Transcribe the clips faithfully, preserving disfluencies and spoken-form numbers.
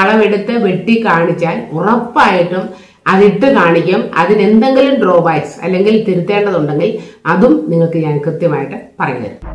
അളവെടുത്ത് വെട്ടി കാണിച്ചാൽ ഉറപ്പായിട്ടും അതിട്ട് കാണിക്കും. അതിനെന്തെങ്കിലും ഡ്രോബാക്സ് അല്ലെങ്കിൽ തിരുത്തേണ്ടതുണ്ടെങ്കിൽ അതും നിങ്ങൾക്ക് ഞാൻ കൃത്യമായിട്ട് പറഞ്ഞു തരും.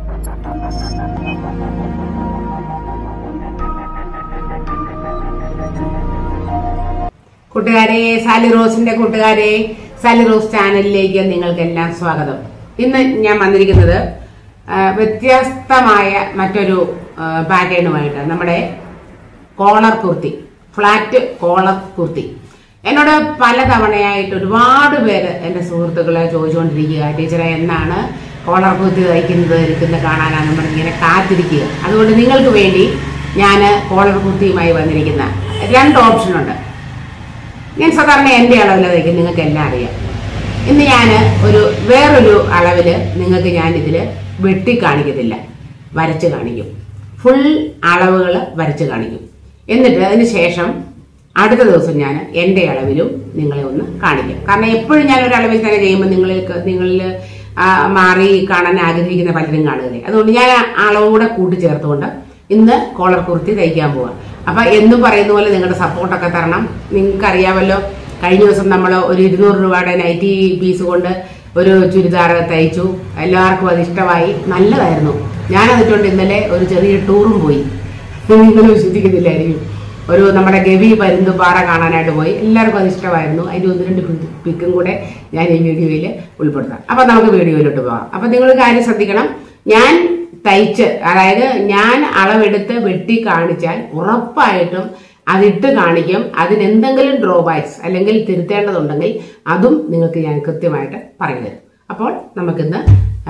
കൂട്ടുകാരെ, സാലി റോസിന്റെ കൂട്ടുകാരെ, സാലി റോസ് ചാനലിലേക്ക് നിങ്ങൾക്കെല്ലാം സ്വാഗതം. ഇന്ന് ഞാൻ വന്നിരിക്കുന്നത് വ്യത്യസ്തമായ മറ്റൊരു പാറ്റേണുമായിട്ട്, നമ്മുടെ collar kurti, flat collar kurti. എന്നോട് പലതവണയായിട്ട് ഒരുപാട് പേര് എന്റെ സുഹൃത്തുക്കളെ ചോദിച്ചുകൊണ്ടിരിക്കുക, ടീച്ചറെ എന്നാണ് കോളർ കുർത്തി തയ്ക്കുന്നത് ഇരിക്കുന്നത് കാണാനാണ് നമ്മൾ ഇങ്ങനെ കാത്തിരിക്കുക. അതുകൊണ്ട് നിങ്ങൾക്ക് വേണ്ടി ഞാൻ കോളർ കുർത്തിയുമായി വന്നിരിക്കുന്ന രണ്ട് ഓപ്ഷനുണ്ട്. ഞാൻ സാധാരണ എൻ്റെ അളവിൽ തയ്ക്കും, നിങ്ങൾക്ക് എല്ലാം അറിയാം. ഇന്ന് ഞാൻ ഒരു വേറൊരു അളവിൽ നിങ്ങൾക്ക് ഞാൻ ഇതിൽ വെട്ടി കാണിക്കത്തില്ല, വരച്ച് കാണിക്കും. ഫുൾ അളവുകൾ വരച്ച് കാണിക്കും. എന്നിട്ട് അതിന് ശേഷം അടുത്ത ദിവസം ഞാൻ എൻ്റെ അളവിലും നിങ്ങളെ ഒന്ന് കാണിക്കാം. കാരണം എപ്പോഴും ഞാൻ ഒരു അളവിൽ തന്നെ ചെയ്യുമ്പോൾ നിങ്ങൾക്ക് നിങ്ങളിൽ മാറി കാണാൻ ആഗ്രഹിക്കുന്ന പലരും കാണുകയില്ലേ. അതുകൊണ്ട് ഞാൻ അളവ് കൂടെ കൂട്ടിച്ചേർത്തുകൊണ്ട് ഇന്ന് കോളർ കുർത്തി തയ്ക്കാൻ പോവാം. അപ്പൊ എന്നും പറയുന്ന പോലെ നിങ്ങളുടെ സപ്പോർട്ടൊക്കെ തരണം. നിങ്ങൾക്ക് അറിയാമല്ലോ, കഴിഞ്ഞ ദിവസം നമ്മൾ ഒരു ഇരുന്നൂറ് രൂപയുടെ നൈറ്റി പീസ് കൊണ്ട് ഒരു ചുരിദാർ തയ്ച്ചു. എല്ലാവർക്കും അത് ഇഷ്ടമായി, നല്ലതായിരുന്നു. ഞാൻ അതിട്ടുണ്ട് ഇന്നലെ ഒരു ചെറിയ ടൂറും പോയി. നിങ്ങൾ വിശ്വസിക്കുന്നില്ലായിരിക്കും. ഒരു നമ്മുടെ ഗവി പരുന്തുപാറ കാണാനായിട്ട് പോയി. എല്ലാവർക്കും അത് ഇഷ്ടമായിരുന്നു. അതിന്റെ ഒന്ന് രണ്ട് പിക്കും കൂടെ ഞാൻ ഈ വീഡിയോയിൽ ഉൾപ്പെടുത്താം. അപ്പൊ നമുക്ക് വീഡിയോയിലോട്ട് പോകാം. അപ്പൊ നിങ്ങൾ കാര്യം ശ്രദ്ധിക്കണം. ഞാൻ തയ്ച്ച്, അതായത് ഞാൻ അളവെടുത്ത് വെട്ടി കാണിച്ചാൽ ഉറപ്പായിട്ടും അതിട്ട് കാണിക്കും. അതിനെന്തെങ്കിലും ഡ്രോബാക്സ് അല്ലെങ്കിൽ തിരുത്തേണ്ടതുണ്ടെങ്കിൽ അതും നിങ്ങൾക്ക് ഞാൻ കൃത്യമായിട്ട് പറഞ്ഞു തരും. അപ്പോൾ നമുക്കിന്ന്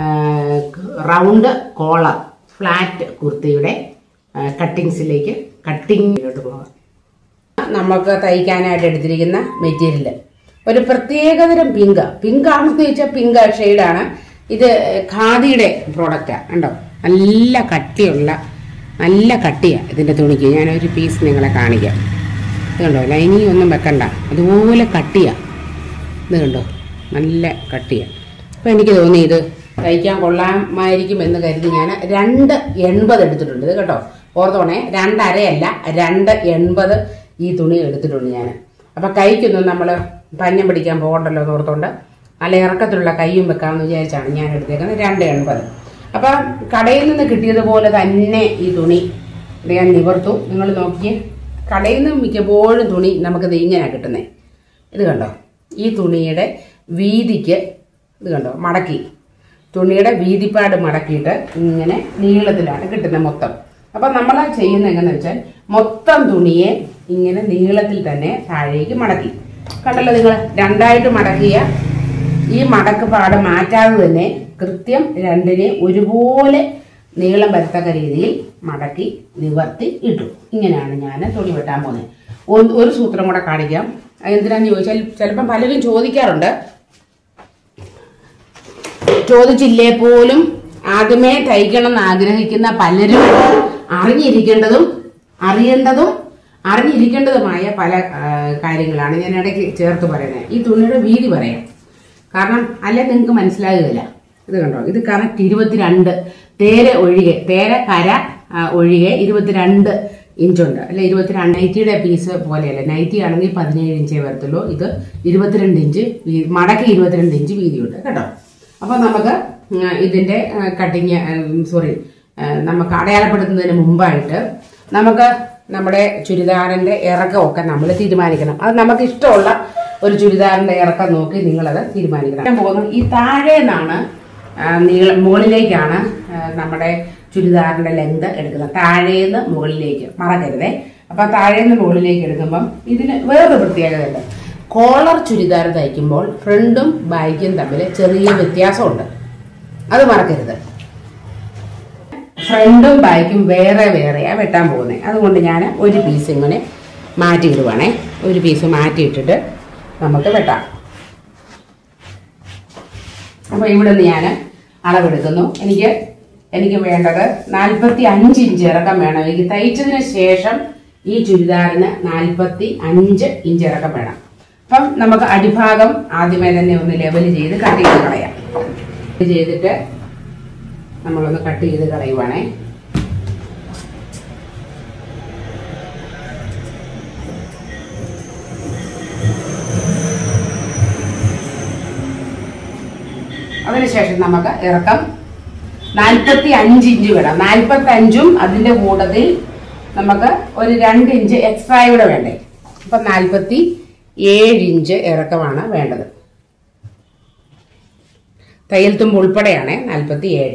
റൗണ്ട് കോളർ ഫ്ലാറ്റ് കുർത്തിയുടെ കട്ടിങ്സിലേക്ക് കട്ടിങ്ങിലോട്ട് പോകാം. നമുക്ക് തയ്ക്കാനായിട്ട് എടുത്തിരിക്കുന്ന മെറ്റീരിയൽ ഒരു പ്രത്യേകതരം പിങ്ക് പിങ്ക് ആണെന്ന് ചോദിച്ചാൽ പിങ്ക് ഷെയ്ഡാണ്. ഇത് ഖാദിയുടെ പ്രോഡക്റ്റാണ്. കണ്ടോ, നല്ല കട്ടിയുള്ള നല്ല കട്ടിയാണ് ഇതിൻ്റെ തുണിക്ക്. ഞാനൊരു പീസ് നിങ്ങളെ കാണിക്കാം. ഇത് കണ്ടോ, ലൈനിങ് ഒന്നും വെക്കണ്ട, അതുപോലെ കട്ടിയാണ്. ഇത് കണ്ടോ, നല്ല കട്ടിയാണ്. അപ്പോൾ എനിക്ക് തോന്നി ഇത് തയ്ക്കാൻ കൊള്ളാമായിരിക്കും എന്ന് കരുതി ഞാൻ രണ്ട് എൺപത് എടുത്തിട്ടുണ്ട്. ഇത് കേട്ടോ, ഓർത്തോണേ, രണ്ടരയല്ല, രണ്ട് എൺപത് ഈ തുണി എടുത്തിട്ടുണ്ട് ഞാൻ. അപ്പം കൈക്കൊന്നും നമ്മൾ പഞ്ഞം പിടിക്കാൻ പോകണ്ടല്ലോ എന്ന് ഓർത്തോണ്ട് നല്ല ഇറക്കത്തിലുള്ള കൈയും വെക്കാമെന്ന് വിചാരിച്ചാണ് ഞാൻ എടുത്തേക്കുന്നത്. രണ്ട് എൺപത്. അപ്പം കടയിൽ നിന്ന് കിട്ടിയതുപോലെ തന്നെ ഈ തുണി ഞാൻ നിവർത്തു. നിങ്ങൾ നോക്കിയേ, കടയിൽ നിന്ന് മിക്കപ്പോഴും തുണി നമുക്കിത് ഇങ്ങനെയാണ് കിട്ടുന്നത്. ഇത് കണ്ടോ, ഈ തുണിയുടെ വീതിക്ക് ഇത് കണ്ടോ മടക്കി, തുണിയുടെ വീതിപ്പാട് മടക്കിയിട്ട് ഇങ്ങനെ നീളത്തിലാണ് കിട്ടുന്നത് മൊത്തം. അപ്പം നമ്മൾ ചെയ്യുന്നത് എങ്ങനെയാണെന്ന് വെച്ചാൽ മൊത്തം തുണിയെ ഇങ്ങനെ നീളത്തിൽ തന്നെ താഴേക്ക് മടക്കി. കണ്ടല്ലോ നിങ്ങൾ, രണ്ടായിട്ട് മടക്കിയ ഈ മടക്ക് പാട് മാറ്റാതെ തന്നെ കൃത്യം രണ്ടിനെ ഒരുപോലെ നീളം വരത്തക്ക രീതിയിൽ മടക്കി നിവർത്തി ഇട്ടു. ഇങ്ങനെയാണ് ഞാൻ തുണി വെട്ടാൻ പോകുന്നത്. ഒരു സൂത്രം കൂടെ കാണിക്കാം. എന്തിനാന്ന് ചോദിച്ചാൽ ചിലപ്പം പലരും ചോദിക്കാറുണ്ട്. ചോദിച്ചില്ലേ പോലും ആദ്യമേ തയ്ക്കണം എന്ന് ആഗ്രഹിക്കുന്ന പലരും അറിഞ്ഞിരിക്കേണ്ടതും അറിയേണ്ടതും അറിഞ്ഞിരിക്കേണ്ടതുമായ പല കാര്യങ്ങളാണ് ഞാൻ ഇടയ്ക്ക് ചേർത്ത് പറയുന്നത്. ഈ തുണിയുടെ വീതി പറയാം, കാരണം അല്ലെ നിങ്ങൾക്ക് മനസ്സിലാകുകയില്ല. ഇത് കണ്ടോ, ഇത് കറക്റ്റ് ഇരുപത്തിരണ്ട് തേര ഒഴികെ, തേര കര ഒഴികെ ഇരുപത്തിരണ്ട് ഇഞ്ചുണ്ട്. അല്ലെ ഇരുപത്തിരണ്ട്. നൈറ്റിയുടെ പീസ് പോലെയല്ല, നൈറ്റി ആണെങ്കിൽ പതിനേഴ് ഇഞ്ചേ വരത്തുള്ളൂ. ഇത് ഇരുപത്തിരണ്ട് ഇഞ്ച് മടക്കി ഇരുപത്തിരണ്ട് ഇഞ്ച് വീതിയുണ്ട് കേട്ടോ. അപ്പൊ നമുക്ക് ഇതിന്റെ കട്ടിങ് സോറി നമുക്ക് അടയാളപ്പെടുത്തുന്നതിന് മുമ്പായിട്ട് നമുക്ക് നമ്മുടെ ചുരിദാറിന്റെ ഇറക്കമൊക്കെ നമ്മൾ തീരുമാനിക്കണം. അത് നമുക്ക് ഇഷ്ടമുള്ള ഒരു ചുരിദാറിന്റെ ഇറക്കം നോക്കി നിങ്ങളത് തീരുമാനിക്കണം. ഞാൻ പോകുന്നത് ഈ താഴെ നിന്നാണ് നീളം, മുകളിലേക്കാണ് നമ്മുടെ ചുരിദാറിന്റെ ലെങ്ത് എടുക്കുന്നത്. താഴേന്ന് മുകളിലേക്ക് മറക്കരുതേ. അപ്പൊ താഴേന്ന് മുകളിലേക്ക് എടുക്കുമ്പം ഇതിന് വേറൊരു പ്രത്യേകതയുണ്ട്. കോളർ ചുരിദാർ തയ്ക്കുമ്പോൾ ഫ്രണ്ടും ബാക്കും തമ്മിൽ ചെറിയ വ്യത്യാസമുണ്ട്, അത് മറക്കരുത്. ഫ്രണ്ടും ബാക്കും വേറെ വേറെയാണ് വെട്ടാൻ പോകുന്നത്. അതുകൊണ്ട് ഞാൻ ഒരു പീസ് ഇങ്ങനെ മാറ്റിയിടുവാണേ. ഒരു പീസ് മാറ്റിയിട്ടിട്ട് നമുക്ക് വെട്ടാം. അപ്പോൾ ഇവിടെ നിന്ന് ഞാൻ അളവെടുക്കുന്നു. എനിക്ക് എനിക്ക് വേണ്ടത് നാൽപ്പത്തി അഞ്ച് ഇഞ്ച് ഇറക്കം വേണം. എനിക്ക് തയ്ച്ചതിന് ശേഷം ഈ ചുരിദാറിന് നാൽപ്പത്തി അഞ്ച് ഇഞ്ച് ഇറക്കം വേണം. അപ്പം നമുക്ക് അടിഭാഗം ആദ്യമേ തന്നെ ഒന്ന് ലെവൽ ചെയ്ത് കട്ട് ചെയ്ത് കളയാം. ചെയ്തിട്ട് നമ്മളൊന്ന് കട്ട് ചെയ്ത് കളയുവാണേ. അതിനുശേഷം നമുക്ക് ഇറക്കം നാൽപ്പത്തി അഞ്ച് ഇഞ്ച് വേണം. നാൽപ്പത്തി അഞ്ചും അതിൻ്റെ കൂട്ടത്തിൽ നമുക്ക് ഒരു രണ്ട് ഇഞ്ച് എക്സ്ട്രാ കൂടെ വേണ്ടേ. അപ്പം നാൽപ്പത്തി ഏഴ് ഇഞ്ച് ഇറക്കമാണ് വേണ്ടത്. തയ്യൽ തുമ്പ് ഉൾപ്പെടെയാണ് നാൽപ്പത്തി ഏഴ്.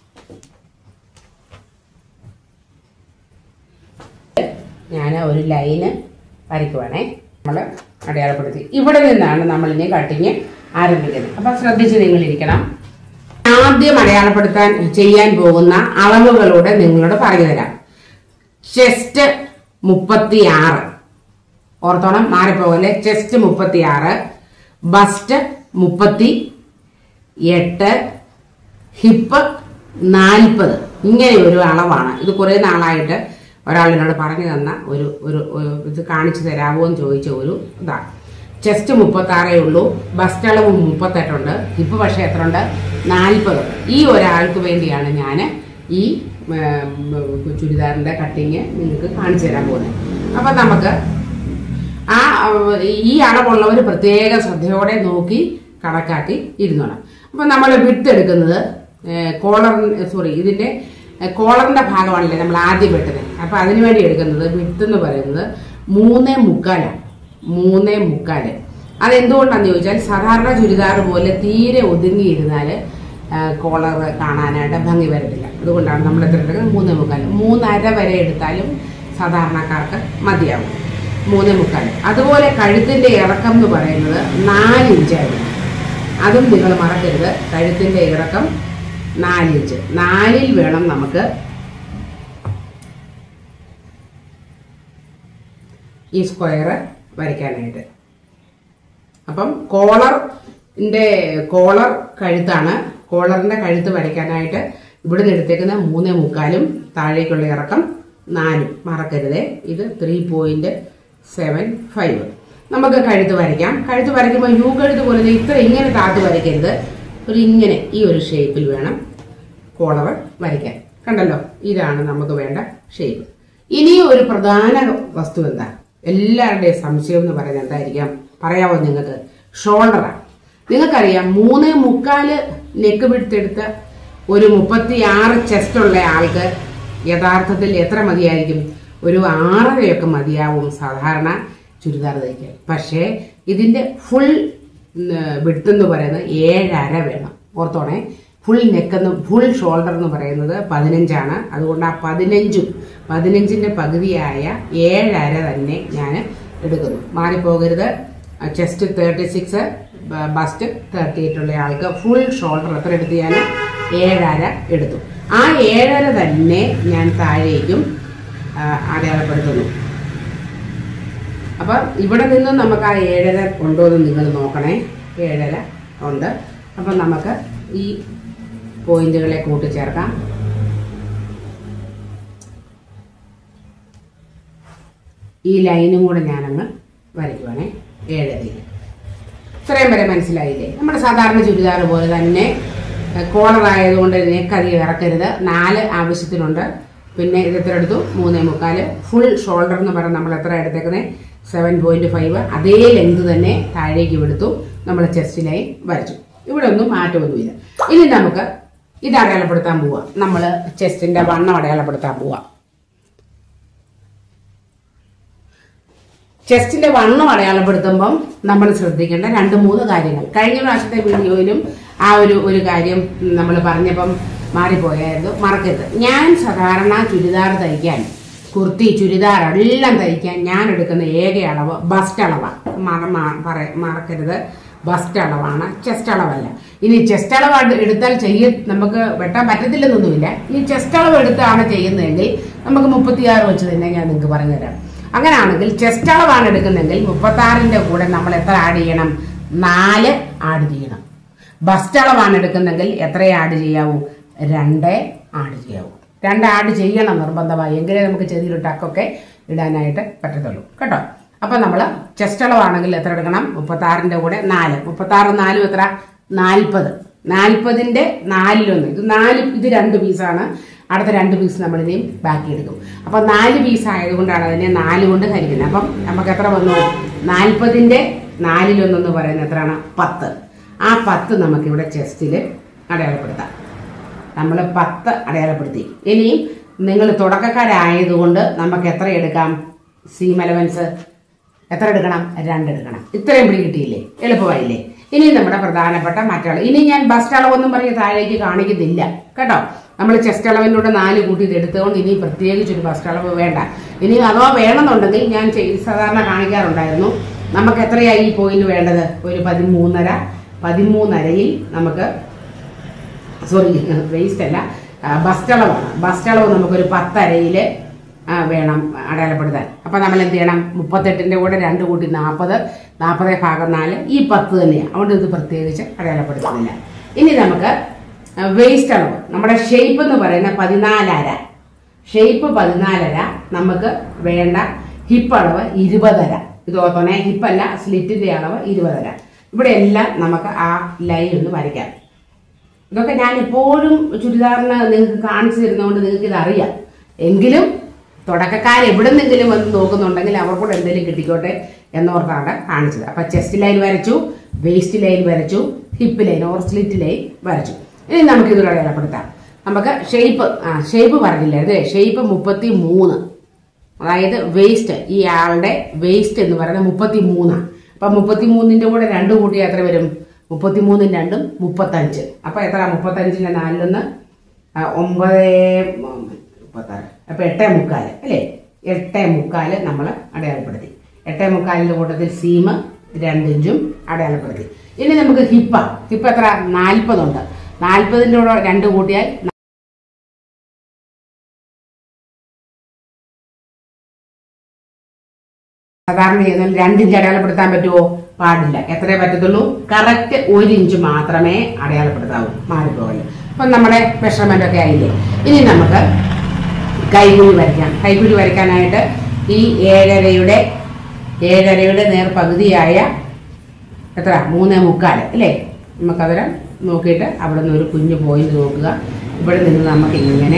ഞാൻ ഒരു ലൈന് വരയ്ക്കുവാണേ. നമ്മൾ അടയാളപ്പെടുത്തി ഇവിടെ നിന്നാണ് നമ്മളിനി കട്ടിങ് ആരംഭിക്കുന്നത്. അപ്പം ശ്രദ്ധിച്ച് നിങ്ങളിരിക്കണം. ആദ്യം അടയാളപ്പെടുത്താൻ ചെയ്യാൻ പോകുന്ന അളവുകളോടെ നിങ്ങളോട് പറഞ്ഞു തരാം. ചെസ്റ്റ് മുപ്പത്തി ആറ്, ഓർത്തോണം, മാറിപ്പോകല്ലേ. ചെസ്റ്റ് മുപ്പത്തി ആറ്, ബസ്റ്റ് മുപ്പത്തി എട്ട്, ഹിപ്പ് നാൽപ്പത്. ഇങ്ങനെ ഒരു അളവാണ്. ഇത് കുറേ നാളായിട്ട് ഒരാളിനോട് പറഞ്ഞു തന്ന ഒരു ഒരു ഇത് കാണിച്ചു തരാമോ എന്ന് ചോദിച്ച ഒരു ഇതാണ്. ചെസ്റ്റ് മുപ്പത്തി ആറേ ഉള്ളൂ, ബസ്റ്റ് അളവ് മുപ്പത്തെട്ടുണ്ട്, ഹിപ്പ് പക്ഷേ എത്ര ഉണ്ട്? നാൽപ്പത്. ഈ ഒരാൾക്ക് വേണ്ടിയാണ് ഞാൻ ഈ ചുരിദാറിൻ്റെ കട്ടിങ് നിങ്ങൾക്ക് കാണിച്ചു തരാൻ പോകുന്നത്. അപ്പം നമുക്ക് ആ ഈ അളവുള്ളവർ പ്രത്യേക ശ്രദ്ധയോടെ നോക്കി കണക്കാക്കി ഇരുന്നോണം. അപ്പം നമ്മൾ വിട്ട് എടുക്കുന്നത് കോളർ സോറി ഇതിൻ്റെ കോളറിൻ്റെ ഭാഗമാണല്ലേ നമ്മൾ ആദ്യം വെട്ടുന്നത്. അപ്പം അതിനു വേണ്ടി എടുക്കുന്നത് വിട്ട് എന്ന് പറയുന്നത് മൂന്നേ മുക്കാലാണ്. മൂന്നേ മുക്കാല്. അതെന്തുകൊണ്ടാണെന്ന് ചോദിച്ചാൽ സാധാരണ ചുരിദാർ പോലെ തീരെ ഒതുങ്ങിയിരുന്നാൽ കോളർ കാണാനായിട്ട് ഭംഗി വരത്തില്ല. അതുകൊണ്ടാണ് നമ്മൾ എത്ര എടുക്കുന്നത്? മൂന്നേ മുക്കാല്. മൂന്നര വരെ എടുത്താലും സാധാരണക്കാർക്ക് മതിയാവും. മൂന്നേ മുക്കാല്. അതുപോലെ കഴുത്തിൻ്റെ ഇറക്കം എന്ന് പറയുന്നത് നാലിഞ്ചായിരുന്നു. അതും നിങ്ങൾ മറക്കരുത്. കഴുത്തിൻ്റെ ഇറക്കം നാലിഞ്ച്. നാലിൽ വേണം നമുക്ക് ഈ സ്ക്വയർ വരയ്ക്കാനായിട്ട്. അപ്പം കോളറിൻ്റെ കോളർ കഴുത്താണ്. കോളറിൻ്റെ കഴുത്ത് വരയ്ക്കാനായിട്ട് ഇവിടുന്ന് എടുത്തേക്കുന്ന മൂന്നേ മുക്കാലും താഴേക്കുള്ള ഇറക്കം നാലും മറക്കരുതേ. ഇത് ത്രീ പോയിന്റ് സെവൻ ഫൈവ്. നമുക്ക് കഴുത്ത് വരയ്ക്കാം. കഴുത്ത് വരയ്ക്കുമ്പോൾ യു കഴുത്ത് പോലെ ഇത്ര ഇങ്ങനെ താത്ത് വരയ്ക്കരുത്. ഒരു ഇങ്ങനെ ഈ ഒരു ഷേപ്പിൽ വേണം കോളർ വരയ്ക്കാൻ. കണ്ടല്ലോ, ഇതാണ് നമുക്ക് വേണ്ട ഷേപ്പ്. ഇനി ഒരു പ്രധാന വസ്തു എന്താ? എല്ലാവരുടെയും സംശയം എന്ന് പറയുന്നത് എന്തായിരിക്കാം? പറയാമോ നിങ്ങൾക്ക്? ഷോൾഡറാണ്. നിങ്ങൾക്കറിയാം, മൂന്നേ മുക്കാല് നെക്ക് പിടുത്തെടുത്ത ഒരു മുപ്പത്തി ആറ് ചെസ്റ്റ് ഉള്ള ആൾക്ക് യഥാർത്ഥത്തിൽ എത്ര മതിയായിരിക്കും? ഒരു ആറരയൊക്കെ മതിയാവും സാധാരണ ചുരിദാർ തയ്ക്കാൻ. പക്ഷേ ഇതിൻ്റെ ഫുൾ വിഡ്ത്ത് എന്ന് പറയുന്നത് ഏഴര വേണം. ഓർത്തോണേ, ഫുൾ നെക്കെന്ന് ഫുൾ ഷോൾഡർ എന്ന് പറയുന്നത് പതിനഞ്ചാണ്. അതുകൊണ്ട് ആ പതിനഞ്ചും പതിനഞ്ചിൻ്റെ പകുതിയായ ഏഴര തന്നെ ഞാൻ എടുക്കുന്നു. മാറിപ്പോകരുത്. Chest thirty six, bust thirty eight ഉള്ള ആൾക്ക് ഫുൾ ഷോൾഡർ എത്ര എടുത്ത്? ഞാൻ ഏഴര എടുത്തു. ആ ഏഴര തന്നെ ഞാൻ താഴേക്കും അടയാളപ്പെടുത്തുന്നു. അപ്പം ഇവിടെ നിന്നും നമുക്ക് ആ ഏഴര ഉണ്ടോ എന്ന് നിങ്ങൾ നോക്കണേ. ഏഴര ഉണ്ട്. അപ്പം നമുക്ക് ഈ പോയിന്റുകളെ കൂട്ടിച്ചേർക്കാം. ഈ ലൈനും കൂടെ ഞാനങ്ങ് വരയ്ക്കുവാണേ ഏഴരയിൽ. ഇത്രയും വരെ മനസ്സിലായില്ലേ? നമ്മുടെ സാധാരണ ചുരിദാർ പോലെ തന്നെ കോളർ ആയതുകൊണ്ട് നെക്കധികം ഇറക്കരുത്. നാല് ആവശ്യത്തിനുണ്ട്. പിന്നെ ഇത് എത്ര എടുത്തു? മൂന്നേ മുക്കാല്. ഫുൾ ഷോൾഡർ എന്ന് പറഞ്ഞാൽ നമ്മൾ എത്ര എടുത്തേക്കുന്നത്? Seven point five. അതേ ലെങ്ത് തന്നെ താഴേക്ക് എടുത്തു. നമ്മൾ ചെസ്റ്റ് ലൈൻ വരച്ചു. ഇവിടെ ഒന്നും മാറ്റമൊന്നുമില്ല. ഇനി നമുക്ക് ഇത് അടയാളപ്പെടുത്താൻ പോവാം. നമ്മൾ ചെസ്റ്റിന്റെ വണ്ണം അടയാളപ്പെടുത്താൻ പോവാം. ചെസ്റ്റിന്റെ വണ്ണം അടയാളപ്പെടുത്തുമ്പം നമ്മൾ ശ്രദ്ധിക്കേണ്ട രണ്ട് മൂന്ന് കാര്യങ്ങൾ. കഴിഞ്ഞ പ്രാവശ്യത്തെ വീഡിയോയിലും ആ ഒരു ഒരു കാര്യം നമ്മൾ പറഞ്ഞപ്പം മാറിപ്പോയായിരുന്നു, മറക്കരുത്. ഞാൻ സാധാരണ ചുരിദാർ തയ്ക്കാൻ, കുർത്തി ചുരിദാർ എല്ലാം തയ്ക്കാൻ ഞാൻ എടുക്കുന്ന ഏക അളവ് ബസ്റ്റ് അളവാണ്. മറക്കരുത്, ബസ്റ്റ് അളവാണ്, ചെസ്റ്റ് അളവല്ല. ഇനി ചെസ്റ്റ് അളവ് എടുത്താൽ ചെയ്യ നമുക്ക് വെട്ടാൻ പറ്റത്തില്ലെന്നൊന്നുമില്ല. ഇനി ചെസ്റ്റ് അളവ് എടുത്താണ് ചെയ്യുന്നതെങ്കിൽ നമുക്ക് മുപ്പത്തിയാറ് വെച്ച് തന്നെ ഞാൻ നിങ്ങൾക്ക് പറഞ്ഞുതരാം. അങ്ങനെയാണെങ്കിൽ ചെസ്റ്റ് അളവാണ് എടുക്കുന്നതെങ്കിൽ മുപ്പത്തി ആറിന്റെ കൂടെ നമ്മൾ എത്ര ആഡ് ചെയ്യണം? നാല് ആഡ് ചെയ്യണം. ബസ്റ്റ് അളവാണ് എടുക്കുന്നെങ്കിൽ എത്ര ആഡ് ചെയ്യാവൂ? രണ്ട് ആഡ് ചെയ്യാവൂ. രണ്ട് ആഡ് ചെയ്യണം നിർബന്ധമായി. എങ്കിലേ നമുക്ക് ചെറിയൊരു ടക്കൊക്കെ ഇടാനായിട്ട് പറ്റത്തുള്ളൂ കേട്ടോ. അപ്പം നമ്മൾ ചെസ്റ്റ് അളവാണെങ്കിൽ എത്ര എടുക്കണം? മുപ്പത്തി ആറിന്റെ കൂടെ നാല്. മുപ്പത്തി ആറ് നാലും എത്ര? നാൽപ്പത്. നാൽപ്പതിന്റെ നാലിലൊന്ന്. ഇത് നാല്, ഇത് രണ്ട് പീസാണ്. അടുത്ത രണ്ട് പീസ് നമ്മളിനെയും ബാക്കി എടുക്കും. അപ്പം നാല് പീസ് ആയതുകൊണ്ടാണ് അതിനെ നാല് കൊണ്ട് ഹരിക്കുന്നത്. അപ്പം നമുക്ക് എത്ര വന്നു? നാൽപ്പതിന്റെ നാലിലൊന്നെന്ന് പറയുന്നത് എത്രയാണ്? പത്ത്. ആ പത്ത് നമുക്കിവിടെ ചെസ്റ്റിൽ അടയാളപ്പെടുത്താം. നമ്മൾ പത്ത് അടയാളപ്പെടുത്തി. ഇനിയും നിങ്ങൾ തുടക്കക്കാരായതുകൊണ്ട് നമുക്ക് എത്ര എടുക്കാം? സീം അലവൻസ് എത്ര എടുക്കണം? രണ്ടെടുക്കണം. ഇത്രയും പിടി കിട്ടിയില്ലേ? എളുപ്പമായില്ലേ? ഇനി നമ്മുടെ പ്രധാനപ്പെട്ട മറ്റളവ്. ഇനി ഞാൻ ബസ്റ്റ് അളവൊന്നും പറഞ്ഞ് താഴേക്ക് കാണിക്കുന്നില്ല കേട്ടോ. നമ്മൾ ചെസ്റ്റ് അളവിലൂടെ നാല് കൂട്ടി ഇത് എടുത്തുകൊണ്ട് ഇനി പ്രത്യേകിച്ചൊരു ബസ്റ്റ് അളവ് വേണ്ട. ഇനി അഥവാ വേണമെന്നുണ്ടെങ്കിൽ ഞാൻ സാധാരണ കാണിക്കാറുണ്ടായിരുന്നു. നമുക്ക് എത്രയായി ഈ പോയിന്റ് വേണ്ടത്? ഒരു പതിമൂന്നര. പതിമൂന്നരയിൽ നമുക്ക് സോറി വേസ്റ്റ് അല്ല, ബസ്റ്റ് അളവാണ്. ബസ്റ്റ് അളവ് നമുക്കൊരു പത്തരയിൽ വേണം അടയാളപ്പെടുത്താൻ. അപ്പം നമ്മൾ എന്ത് ചെയ്യണം? മുപ്പത്തെട്ടിൻ്റെ കൂടെ രണ്ട് കൂട്ടി നാൽപ്പത്, നാൽപ്പത് ഭാഗം നാല്, ഈ പത്ത് തന്നെയാണ്. അതുകൊണ്ട് ഇത് പ്രത്യേകിച്ച് അടയാളപ്പെടുത്തുന്നില്ല. ഇനി നമുക്ക് വേസ്റ്റ് അളവ്, നമ്മുടെ ഷേപ്പ് എന്ന് പറയുന്ന പതിനാലര. ഷേപ്പ് പതിനാലര. നമുക്ക് വേണ്ട ഹിപ്പ് അളവ് ഇരുപതര. ഇത് ഓർത്തോണേ, ഹിപ്പല്ല, സ്ലിറ്റിന്റെ അളവ് ഇരുപതര. ഇവിടെ എല്ലാം നമുക്ക് ആ ലൈൻ ഒന്ന് വരയ്ക്കാം. ഇതൊക്കെ ഞാൻ എപ്പോഴും ചുരിദാറിന് നിങ്ങൾക്ക് കാണിച്ചു തരുന്നതുകൊണ്ട് നിങ്ങൾക്ക് ഇത് അറിയാം. എങ്കിലും തുടക്കക്കാർ എവിടെ നിന്നെങ്കിലും വന്ന് നോക്കുന്നുണ്ടെങ്കിൽ അവർക്കൂടെ എന്തെങ്കിലും കിട്ടിക്കോട്ടെ എന്നോർത്താണ് കാണിച്ചത്. അപ്പൊ ചെസ്റ്റ് ലൈൻ വരച്ചു, വേസ്റ്റ് ലൈൻ വരച്ചു, hip line or slit line വരച്ചു. ഇനി നമുക്ക് ഇതിലൂടെ അടയാളപ്പെടുത്താം. നമുക്ക് ഷേപ്പ് ആ ഷേപ്പ് പറഞ്ഞില്ലേ? അതെ, ഷേപ്പ് മുപ്പത്തി മൂന്ന്. അതായത് വേസ്റ്റ്, ഈ ആളുടെ വേസ്റ്റ് എന്ന് പറയുന്നത് മുപ്പത്തി മൂന്നാണ്. അപ്പൊ മുപ്പത്തി മൂന്നിന്റെ കൂടെ രണ്ട് കൂട്ടി എത്ര വരും? മുപ്പത്തി മൂന്നും രണ്ടും മുപ്പത്തഞ്ച്. അപ്പൊ എത്ര? മുപ്പത്തഞ്ചിന്റെ നാലിലൊന്ന് ഒമ്പത് മുപ്പത്താറ്. അപ്പൊ എട്ടേ മുക്കാല് അല്ലേ? എട്ടേ മുക്കാല് നമ്മൾ അടയാളപ്പെടുത്തി. എട്ടേ മുക്കാലിന്റെ കൂട്ടത്തിൽ സീമ് രണ്ടിഞ്ചും അടയാളപ്പെടുത്തി. ഇനി നമുക്ക് ഹിപ്പ. ഹിപ്പ് എത്ര? നാൽപ്പതുണ്ട്. നാൽപ്പതിൻ്റെ കൂടെ രണ്ട് കൂട്ടിയാൽ സാധാരണ ചെയ്താൽ രണ്ടിഞ്ച് അടയാളപ്പെടുത്താൻ പറ്റുമോ? പാടില്ല. എത്രയേ പറ്റത്തുള്ളൂ? കറക്റ്റ് ഒരു ഇഞ്ച് മാത്രമേ അടയാളപ്പെടുത്താവൂ, മാറിപ്പോകല്. അപ്പം നമ്മുടെ മെഷർമെന്റ് ഒക്കെ ആയില്ലേ? ഇനി നമുക്ക് കൈക്കുഴി വരയ്ക്കാം. കൈക്കുഴി വരയ്ക്കാനായിട്ട് ഈ ഏഴരയുടെ ഏഴരയുടെ നേർപകുതിയായ എത്ര? മൂന്നേ മുക്കാല് അല്ലേ? നമുക്കവരെ നോക്കിയിട്ട് അവിടെ നിന്ന് ഒരു കുഞ്ഞു പോയിന്റ് നോക്കുക. ഇവിടെ നിന്ന് നമുക്ക് ഇങ്ങനെ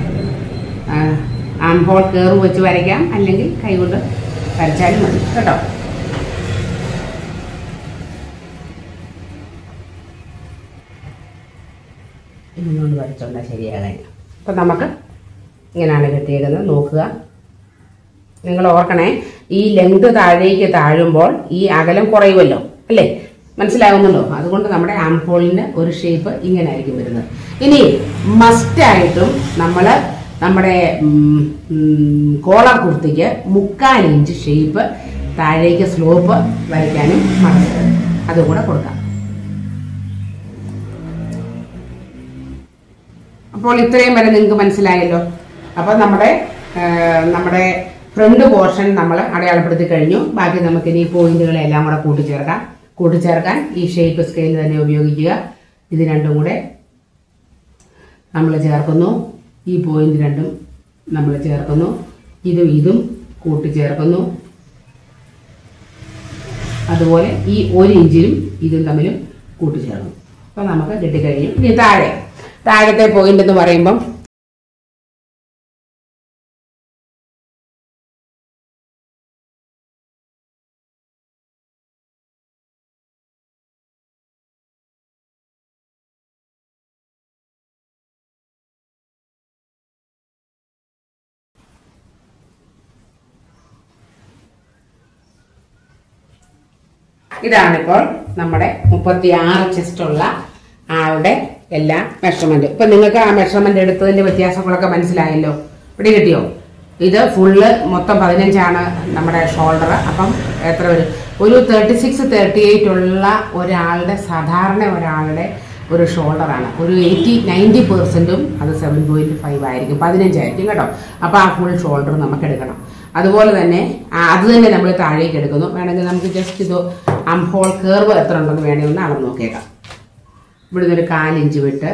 ആംഹോൾ കയറ് വെച്ച് വരയ്ക്കാം, അല്ലെങ്കിൽ കൈകൊണ്ട് വരച്ചാലും മതി കേട്ടോ. ഇങ്ങോട്ട് വരച്ചോണ്ടാ ശരിയാകാൻ. അപ്പം നമുക്ക് ഇങ്ങനെയാണ് കിട്ടിയേക്കുന്നത്. നോക്കുക, നിങ്ങൾ ഓർക്കണേ, ഈ ലെങ്ത് താഴേക്ക് താഴുമ്പോൾ ഈ അകലം കുറയുമല്ലോ അല്ലേ? മനസ്സിലാകുന്നുണ്ടോ? അതുകൊണ്ട് നമ്മുടെ ആംഹോളിന് ഒരു ഷേപ്പ് ഇങ്ങനെ ആയിരിക്കും വരുന്നത്. ഇനി മസ്റ്റായിട്ടും നമ്മൾ നമ്മുടെ കോളർ കുർത്തിക്ക് മുക്കാൽ ഇഞ്ച് ഷേപ്പ് താഴേക്ക് സ്ലോപ്പ് വരയ്ക്കാനും മറക്കരുത്. അതുകൂടെ കൊടുക്കാം. അപ്പോൾ ഇത്രയും വരെ നിങ്ങൾക്ക് മനസ്സിലായല്ലോ. അപ്പോൾ നമ്മുടെ നമ്മുടെ ഫ്രണ്ട് പോർഷൻ നമ്മൾ അടയാളപ്പെടുത്തി കഴിഞ്ഞു. ബാക്കി നമുക്ക് ഇനി പോയിന്റുകളെല്ലാം കൂടെ കൂട്ടിച്ചേർക്കാം. കൂട്ടിച്ചേർക്കാൻ ഈ ഷേപ്പ് സ്കെയിൽ തന്നെ ഉപയോഗിക്കുക. ഇത് രണ്ടും കൂടെ നമ്മൾ ചേർക്കുന്നു. ഈ പോയിന്റ് രണ്ടും നമ്മൾ ചേർക്കുന്നു. ഇതും ഇതും കൂട്ടിച്ചേർക്കുന്നു. അതുപോലെ ഈ ഒരു ഇഞ്ചിലും ഇതും തമ്മിലും കൂട്ടിച്ചേർക്കുന്നു. അപ്പോൾ നമുക്ക് കിട്ടിക്കഴിഞ്ഞു. ഇനി താഴെ താഴത്തെ പോയിന്റ് എന്ന് പറയുമ്പം ഇതാണിപ്പോൾ നമ്മുടെ മുപ്പത്തി ആറ് ചെസ്റ്റുള്ള ആളുടെ എല്ലാ മെഷർമെന്റ്. ഇപ്പൊ നിങ്ങൾക്ക് ആ മെഷർമെന്റ് എടുത്തതിന്റെ വ്യത്യാസങ്ങളൊക്കെ മനസ്സിലായല്ലോ. ഇവിടെ കിട്ടിയോ? ഇത് ഫുള്ള് മൊത്തം പതിനഞ്ചാണ് നമ്മുടെ ഷോൾഡർ. അപ്പം എത്ര വരും? ഒരു തേർട്ടി സിക്സ് തേർട്ടി എയ്റ്റ് ഉള്ള ഒരാളുടെ സാധാരണ ഒരാളുടെ ഒരു ഷോൾഡറാണ്. ഒരു എയ്റ്റി നയൻറ്റി പെർസെന്റും അത് സെവൻ പോയിന്റ് ഫൈവ് ആയിരിക്കും, പതിനഞ്ചായിരിക്കും കേട്ടോ. അപ്പൊ ആ ഫുൾ ഷോൾഡർ നമുക്ക് എടുക്കണം. അതുപോലെ തന്നെ അത് തന്നെ നമ്മൾ താഴേക്ക് എടുക്കുന്നു. വേണമെങ്കിൽ നമുക്ക് ജസ്റ്റ് ഇത് ആംഹോൾ കർവ് എത്ര ഉണ്ടെന്ന് വേണമെങ്കിൽ ഒന്ന് അളന്ന് നോക്കിയേക്കാം. ഇവിടുന്ന് ഒരു കാലിഞ്ച് വിട്ട്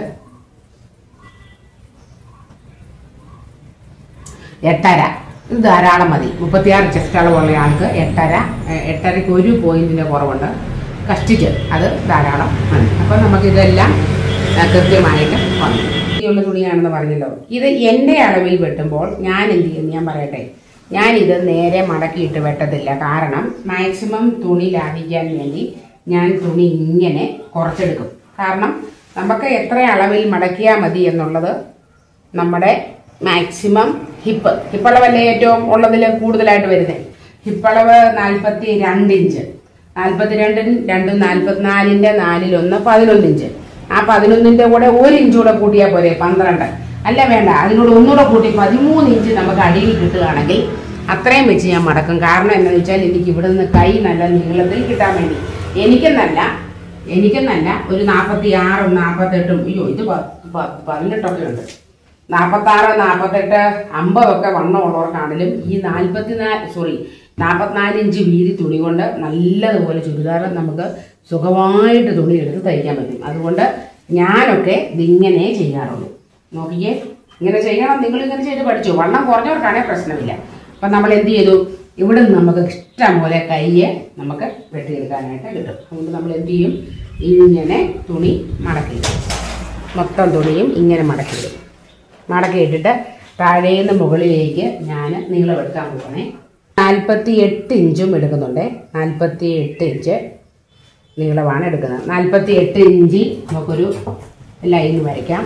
എട്ടര, ഇത് ധാരാളം മതി. മുപ്പത്തിയാറ് ചെസ്റ്റ് അളവുള്ള ആൾക്ക് എട്ടര എട്ടരയ്ക്ക് ഒരു പോയിന്റിന്റെ കുറവുണ്ട്. കഷ്ടിച്ച് അത് ധാരാളം മതി. അപ്പം നമുക്കിതെല്ലാം കൃത്യമായിട്ട് വന്നു. ഈ തുണിയാണെന്ന് പറഞ്ഞല്ലോ. ഇത് എൻ്റെ അളവിൽ വെട്ടുമ്പോൾ ഞാൻ എന്ത് ചെയ്യുന്നു ഞാൻ പറയട്ടെ. ഞാനിത് നേരെ മടക്കിയിട്ട് വെട്ടത്തില്ല. കാരണം മാക്സിമം തുണി ലാഭിക്കാൻ വേണ്ടി ഞാൻ തുണി ഇങ്ങനെ കുറച്ചെടുക്കും. കാരണം നമുക്ക് എത്ര അളവിൽ മടക്കിയാൽ മതി എന്നുള്ളത് നമ്മുടെ മാക്സിമം ഹിപ്പ് ഹിപ്പളവല്ലേ ഏറ്റവും ഉള്ളതിൽ കൂടുതലായിട്ട് വരുന്നത്. ഹിപ്പളവ് നാൽപ്പത്തി രണ്ട് ഇഞ്ച്, നാൽപ്പത്തി രണ്ടിന് രണ്ടും നാൽപ്പത്തിനാലിന്റെ നാലിലൊന്ന് പതിനൊന്ന് ഇഞ്ച്. ആ പതിനൊന്നിന്റെ കൂടെ ഒരു ഇഞ്ച് കൂടെ കൂട്ടിയാൽ പോരെ, പന്ത്രണ്ട്. അല്ല വേണ്ട, അതിനോട് ഒന്നുകൂടെ കൂട്ടി പതിമൂന്ന് ഇഞ്ച് നമുക്ക് അടിയിൽ കിട്ടുകയാണെങ്കിൽ അത്രയും വെച്ച് ഞാൻ മടക്കും. കാരണം എന്താണെന്ന് വെച്ചാൽ എനിക്ക് ഇവിടെ നിന്ന് കൈ നല്ല നീളത്തിൽ കിട്ടാൻ വേണ്ടി. എനിക്കെന്നല്ല എനിക്കെന്നല്ല ഒരു നാൽപ്പത്തി ആറും നാൽപ്പത്തെട്ടും അയ്യോ ഇത് പതിനെട്ടൊക്കെ ഉണ്ട്. നാൽപ്പത്തി ആറ് നാൽപ്പത്തെട്ട് അമ്പതൊക്കെ വണ്ണമുള്ളവർക്കാണെങ്കിലും ഈ നാൽപ്പത്തിനാല് സോറി നാൽപ്പത്തിനാല് ഇഞ്ച് വീതി തുണി കൊണ്ട് നല്ലതുപോലെ ചുരിദാർ നമുക്ക് സുഖമായിട്ട് തുണി എടുത്ത് തയ്ക്കാൻ പറ്റും. അതുകൊണ്ട് ഞാനൊക്കെ ഇതിങ്ങനെ ചെയ്യാറുള്ളൂ. നോക്കിയേ, ഇങ്ങനെ ചെയ്യണം. നിങ്ങൾ ഇങ്ങനെ ചെയ്ത് പഠിച്ചു. വണ്ണം കുറഞ്ഞവർക്കാണെങ്കിൽ പ്രശ്നമില്ല. അപ്പം നമ്മൾ എന്ത് ചെയ്തു, ഇവിടെ നിന്ന് നമുക്ക് ഇഷ്ടം പോലെ കയ്യെ നമുക്ക് വെട്ടിയെടുക്കാനായിട്ട് കിട്ടും. അതുകൊണ്ട് നമ്മൾ എന്ത് ചെയ്യും, ഇങ്ങനെ തുണി മടക്കിയിടും. മൊത്തം തുണിയും ഇങ്ങനെ മടക്കിയിടും. മടക്കിയിട്ടിട്ട് താഴേന്ന് മുകളിലേക്ക് ഞാൻ നീളം എടുക്കാൻ പോകണേ. നാൽപ്പത്തി എട്ട് ഇഞ്ചും എടുക്കുന്നുണ്ട്. നാൽപ്പത്തി എട്ട് ഇഞ്ച് നീളമാണ് എടുക്കുന്നത്. നാൽപ്പത്തി എട്ട് ഇഞ്ച് നമുക്കൊരു ലൈൻ വരയ്ക്കാം.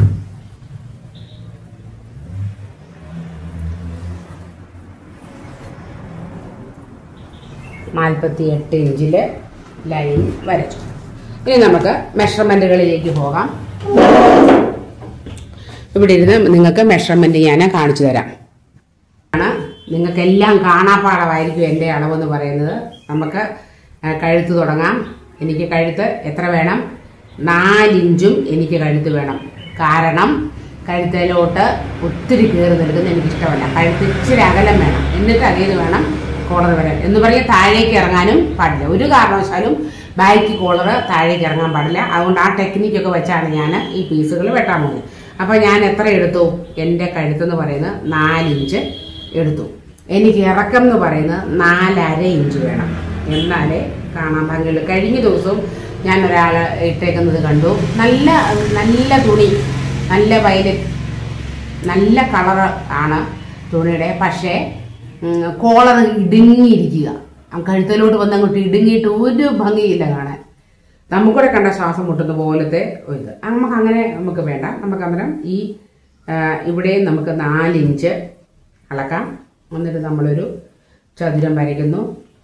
നാൽപ്പത്തി എട്ട് ഇഞ്ചിൽ ലൈൻ വരച്ചു. ഇനി നമുക്ക് മെഷർമെൻറ്റുകളിലേക്ക് പോകാം. ഇവിടെ ഇരുന്ന് നിങ്ങൾക്ക് മെഷർമെൻറ്റ് ഞാൻ കാണിച്ചു തരാം. ആണ് നിങ്ങൾക്കെല്ലാം കാണാപ്പാടമായിരിക്കും എൻ്റെ അളവെന്ന് പറയുന്നത്. നമുക്ക് കഴുത്ത് തുടങ്ങാം. എനിക്ക് കഴുത്ത് എത്ര വേണം? നാലിഞ്ചും എനിക്ക് കഴുത്ത് വേണം. കാരണം കഴുത്തിലോട്ട് ഒത്തിരി കയറി നിൽക്കുന്ന എനിക്കിഷ്ടമല്ല. കഴുത്ത് ഇച്ചിരി അകലം വേണം. എന്നിട്ട് അതിൽ വേണം കോളർ വരാൻ. എന്ന് പറഞ്ഞാൽ താഴേക്ക് ഇറങ്ങാനും പാടില്ല. ഒരു കാരണവശാലും ബാക്ക് കോളർ താഴേക്ക് ഇറങ്ങാൻ പാടില്ല. അതുകൊണ്ട് ആ ടെക്നിക്കൊക്കെ വെച്ചാണ് ഞാൻ ഈ പീസുകൾ വെട്ടാൻ പോകുന്നത്. അപ്പോൾ ഞാൻ എത്ര എടുത്തു? എൻ്റെ കഴുത്തെന്ന് പറയുന്നത് നാലിഞ്ച് എടുത്തു. എനിക്ക് ഇറക്കം എന്ന് പറയുന്നത് നാലര ഇഞ്ച് വേണം. എന്നാലേ കാണാൻ ഭംഗിയുള്ളൂ. കഴിഞ്ഞ ദിവസവും ഞാൻ ഒരാൾ ഇട്ടേക്കുന്നത് കണ്ടു. നല്ല നല്ല തുണി, നല്ല വയലറ്റ്, നല്ല കളറ് ആണ് തുണിയുടെ. പക്ഷേ കോളർ ഇടുങ്ങിയിരിക്കുക. കഴുത്തിലോട്ട് വന്ന് അങ്ങോട്ട് ഇടുങ്ങിയിട്ട് ഒരു ഭംഗിയില്ല കാണാൻ. നമുക്കൂടെ കണ്ട ശ്വാസം മുട്ടുന്ന പോലത്തെ ഇത്. നമുക്ക് അങ്ങനെ നമുക്ക് വേണ്ട. നമുക്ക് അന്നേരം ഈ ഇവിടെയും നമുക്ക് നാലിഞ്ച് അളക്കാം. എന്നിട്ട് നമ്മളൊരു ചതുരം വരയ്ക്കുന്നു.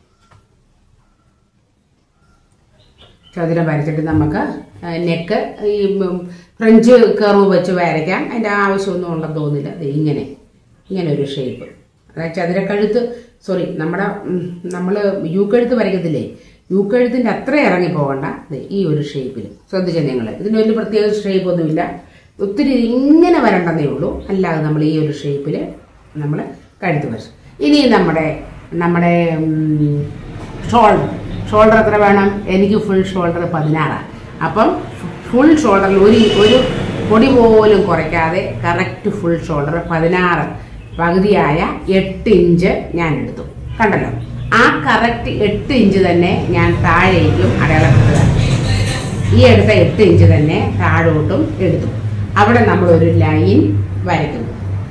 ചതുരം വരച്ചിട്ട് നമുക്ക് നെക്ക് ഈ ഫ്രഞ്ച് കർവ് വെച്ച് വരയ്ക്കാം. അതിൻ്റെ ആവശ്യമൊന്നും ഉണ്ടെന്ന് തോന്നില്ല. ഇങ്ങനെ ഇങ്ങനെ ഒരു ഷേപ്പ്, അതായത് ചതുരക്കഴുത്ത് സോറി നമ്മുടെ നമ്മൾ യു കഴുത്ത് വരയ്ക്കത്തില്ലേ, യു കഴുത്തിൻ്റെ അത്ര ഇറങ്ങി പോകണ്ട. ഈ ഒരു ഷേപ്പിൽ ശ്രദ്ധിച്ചാൽ നിങ്ങൾ. ഇതിന് വലിയ പ്രത്യേക ഷേപ്പൊന്നുമില്ല. ഒത്തിരി ഇങ്ങനെ വരണ്ടെന്നേ ഉള്ളൂ. അല്ലാതെ നമ്മൾ ഈ ഒരു ഷേപ്പിൽ നമ്മൾ കഴുത്ത് വരച്ചു. ഇനി നമ്മുടെ നമ്മുടെ ഷോൾഡർ ഷോൾഡർ എത്ര വേണം? എനിക്ക് ഫുൾ ഷോൾഡർ പതിനാറാണ്. അപ്പം ഫുൾ ഷോൾഡറിൽ ഒരു ഒരു പൊടി പോലും കുറയ്ക്കാതെ കറക്റ്റ് ഫുൾ ഷോൾഡർ പതിനാറ് പകുതിയായ എട്ട് ഇഞ്ച് ഞാൻ എടുത്തു. കണ്ടല്ലോ, ആ കറക്റ്റ് എട്ട് ഇഞ്ച് തന്നെ ഞാൻ താഴേക്കും അടയാളപ്പെടുത്തുക. ഈ എടുത്ത എട്ട് ഇഞ്ച് തന്നെ താഴോട്ടും എടുത്തു. അവിടെ നമ്മളൊരു ലൈൻ വരയ്ക്കുന്നു.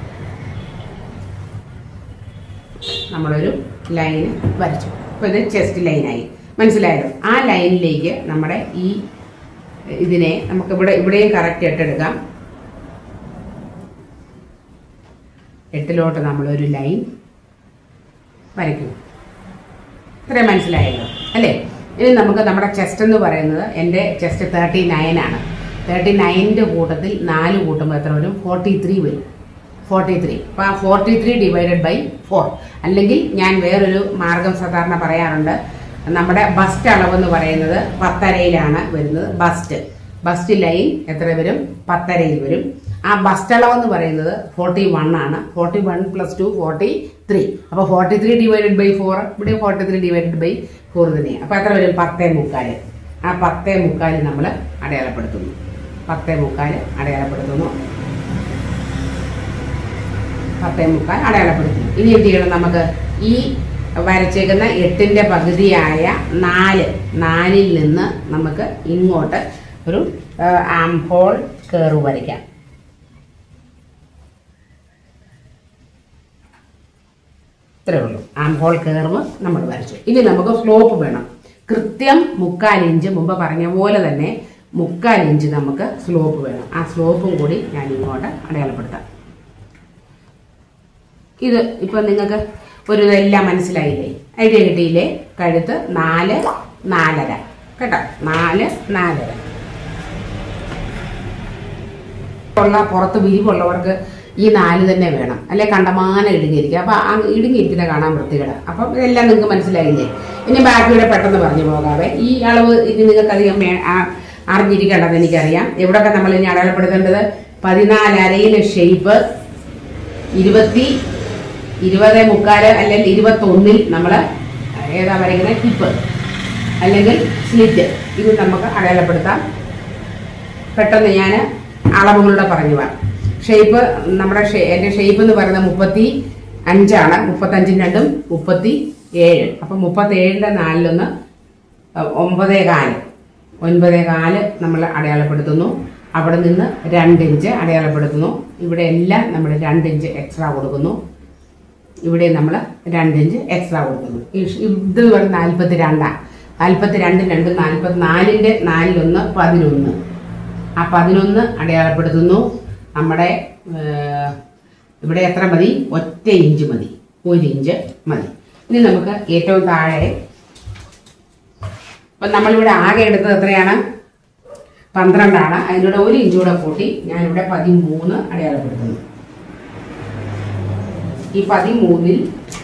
നമ്മളൊരു ലൈൻ വരച്ചു. അപ്പോൾ ഇത് ചെസ്റ്റ് ലൈനായി. മനസ്സിലായല്ലോ? ആ ലൈനിലേക്ക് നമ്മുടെ ഈ ഇതിനെ നമുക്ക് ഇവിടെ ഇവിടെയും കറക്റ്റ് എട്ടെടുക്കാം. എട്ടിലോട്ട് നമ്മളൊരു ലൈൻ വരയ്ക്കും. ഇത്രയും മനസ്സിലായല്ലോ അല്ലേ? ഇനി നമുക്ക് നമ്മുടെ ചെസ്റ്റ് എന്ന് പറയുന്നത്, എൻ്റെ ചെസ്റ്റ് തേർട്ടി നയൻ ആണ്. തേർട്ടി നയനിൻ്റെ കൂട്ടത്തിൽ നാല് കൂട്ടുമ്പോൾ എത്ര വരും? ഫോർട്ടി ത്രീ വരും. ഫോർട്ടി ത്രീ അപ്പോൾ ആ forty three divided by four. അല്ലെങ്കിൽ ഞാൻ വേറൊരു മാർഗം സാധാരണ പറയാറുണ്ട്. നമ്മുടെ ബസ്റ്റ് അളവെന്ന് പറയുന്നത് പത്തരയിലാണ് വരുന്നത്. ബസ്റ്റ് ബസ്റ്റ് ലൈൻ എത്ര വരും? പത്തരയിൽ വരും. ആ ബസ്റ്റ് അളവെന്ന് പറയുന്നത് ഫോർട്ടി വൺ ആണ്. Forty one plus two forty three. അപ്പോൾ forty three divided by four. ഇവിടെ forty three divided by four തന്നെയാണ്. അപ്പോൾ എത്ര വരും? പത്തേ മുക്കാൽ. ആ പത്തേ മുക്കാൽ നമ്മൾ അടയാളപ്പെടുത്തുന്നു. പത്തേ മുക്കാൽ അടയാളപ്പെടുത്തുന്നു. പത്തേ മുക്കാൽ അടയാളപ്പെടുത്തുന്നു. ഇനി എന്ത് ചെയ്യണം? നമുക്ക് ഈ വരച്ചേക്കുന്ന എട്ടിൻ്റെ പകുതിയായ നാല് നാലിൽ നിന്ന് നമുക്ക് ഇങ്ങോട്ട് ഒരു ആം ഹോൾ കർവ് വരയ്ക്കാം. ഇത്രയേ ഉള്ളൂ. ആം ഹോൾ കർവ് നമ്മൾ വരച്ചു. ഇനി നമുക്ക് സ്ലോപ്പ് വേണം. കൃത്യം മുക്കാൽ ഇഞ്ച് മുമ്പ് പറഞ്ഞ പോലെ തന്നെ മുക്കാൽ ഇഞ്ച് നമുക്ക് സ്ലോപ്പ് വേണം. ആ സ്ലോപ്പും കൂടി ഞാൻ ഇങ്ങോട്ട് അടയാളപ്പെടുത്താം. ഇത് ഇപ്പം നിങ്ങൾക്ക് ഒരു ഇതെല്ലാം മനസ്സിലായില്ലേ? ഐഡിയ കിട്ടിയില്ലേ? കഴുത്ത് നാല് നാലര കേട്ടോ, നാല് നാലര ഉള്ള പുറത്ത് വിരിവുള്ളവർക്ക് ഈ നാല് തന്നെ വേണം, അല്ലെ കണ്ടമാനം ഇടുങ്ങിയിരിക്കുക. അപ്പം ആ ഇടുങ്ങിയിരിക്കുന്ന കാണാൻ വൃത്തികേട്. അപ്പം ഇതെല്ലാം നിങ്ങൾക്ക് മനസ്സിലായില്ലേ? ഇനി ബാക്കിയുടെ പെട്ടെന്ന് പറഞ്ഞു പോകാവേ. ഈ അളവ് ഇനി നിങ്ങൾക്ക് അധികം അറിഞ്ഞിരിക്കേണ്ടത് എനിക്കറിയാം. എവിടെയൊക്കെ നമ്മൾ ഇനി അടയാളപ്പെടുത്തേണ്ടത് പതിനാലരയിലെ ഷേപ്പ് ഇരുപത്തി ഇരുപത് മുക്കാല് അല്ലെങ്കിൽ ഇരുപത്തൊന്നിൽ നമ്മൾ ഏതാ വരയ്ക്കുന്നത് ഹിപ്പ് അല്ലെങ്കിൽ സ്ലിറ്റ്, ഇത് നമുക്ക് അടയാളപ്പെടുത്താം. പെട്ടെന്ന് ഞാൻ അളവുകളുടെ പറഞ്ഞു പോവാം. ഷേപ്പ് നമ്മുടെ എൻ്റെ ഷേപ്പ് എന്ന് പറയുന്നത് മുപ്പത്തി അഞ്ചാണ്. മുപ്പത്തഞ്ചിന് രണ്ടും മുപ്പത്തി ഏഴ്. അപ്പം മുപ്പത്തേഴിൻ്റെ നാലിലൊന്ന് ഒമ്പതേ കാല് ഒൻപതേ കാല് നമ്മൾ അടയാളപ്പെടുത്തുന്നു. അവിടെ നിന്ന് രണ്ടിഞ്ച് അടയാളപ്പെടുത്തുന്നു. ഇവിടെ എല്ലാം നമ്മൾ രണ്ടിഞ്ച് എക്സ്ട്രാ കൊടുക്കുന്നു. ഇവിടെ നമ്മൾ രണ്ടിഞ്ച് എക്സ്ട്രാ കൊടുക്കുന്നു. ഇത് പറഞ്ഞ് നാൽപ്പത്തി രണ്ടാണ്. നാൽപ്പത്തി രണ്ടിന് രണ്ട് നാൽപ്പത്തി നാലിൻ്റെ നാലിലൊന്ന് പതിനൊന്ന്. ആ പതിനൊന്ന് അടയാളപ്പെടുത്തുന്നു. നമ്മുടെ ഇവിടെ എത്ര മതി? ഒറ്റ ഇഞ്ച് മതി, ഒരു ഇഞ്ച് മതി. ഇനി നമുക്ക് ഏറ്റവും താഴെ ഇപ്പം നമ്മളിവിടെ ആകെ എടുത്തത് എത്രയാണ്? പന്ത്രണ്ടാണ്. അതിലൂടെ ഒരു ഇഞ്ച് കൂടെ കൂട്ടി ഞാനിവിടെ പതിമൂന്ന് അടയാളപ്പെടുത്തുന്നു. ഈ പതിമൂന്നിൽ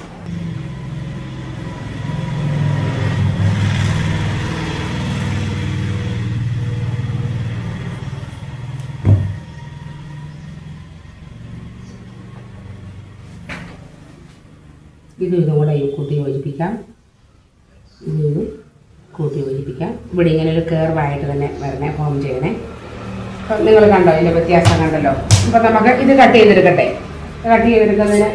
ഇത് ഇതും കൂടെ കൂട്ടി യോജിപ്പിക്കാം. ഇത് കൂട്ടി യോജിപ്പിക്കാം. ഇവിടെ ഇങ്ങനെ ഒരു കർവായിട്ട് തന്നെ വരണേ, ഫോം ചെയ്യണേ. അപ്പം നിങ്ങൾ കണ്ടോ ഇതിൻ്റെ വ്യത്യാസം കണ്ടല്ലോ. അപ്പം നമുക്ക് ഇത് കട്ട് ചെയ്തെടുക്കട്ടെ. കട്ട് ചെയ്തെടുക്കുന്നതിന്